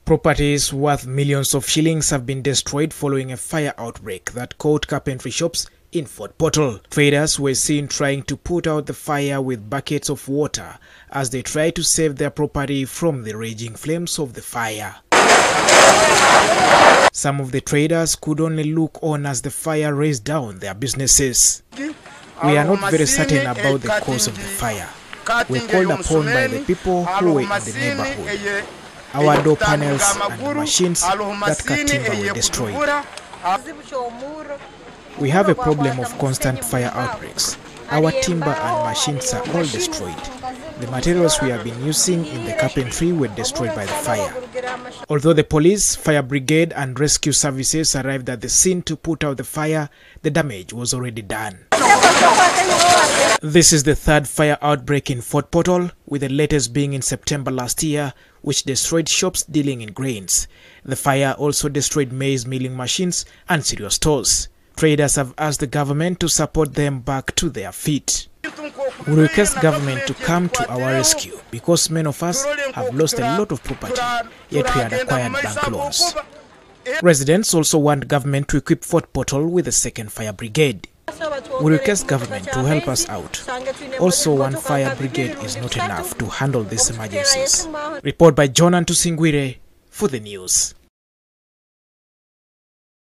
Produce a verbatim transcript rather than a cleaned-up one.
Properties worth millions of shillings have been destroyed following a fire outbreak that caught carpentry shops in Fort Portal. Traders were seen trying to put out the fire with buckets of water as they tried to save their property from the raging flames of the fire. Some of the traders could only look on as the fire razed down their businesses. We are not very certain about the cause of the fire. We were called upon by the people who were in the neighborhood. Our door panels and the machines that cut timber were destroyed. We have a problem of constant fire outbreaks. Our timber and machines are all destroyed. The materials we have been using in the carpentry were destroyed by the fire. Although the police, fire brigade and rescue services arrived at the scene to put out the fire, the damage was already done. This is the third fire outbreak in Fort Portal, with the latest being in September last year, which destroyed shops dealing in grains. The fire also destroyed maize milling machines and cereal stores. Traders have asked the government to support them back to their feet. We request government to come to our rescue because many of us have lost a lot of property, yet we had acquired bank loans. Residents also want government to equip Fort Portal with a second fire brigade. We request government to help us out. Also, one fire brigade is not enough to handle these emergencies. Report by John Antusingwire for the news.